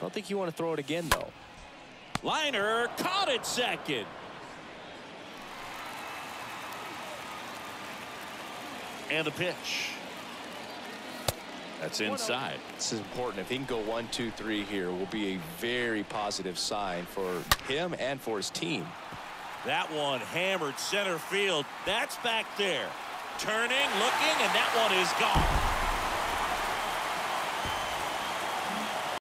don't think you want to throw it again, though. Liner caught at second. And the pitch. That's inside. This is important. If he can go 1, 2, 3 here, will be a very positive sign for him and for his team. That one hammered center field. That's back there. Turning, looking, and that one is gone.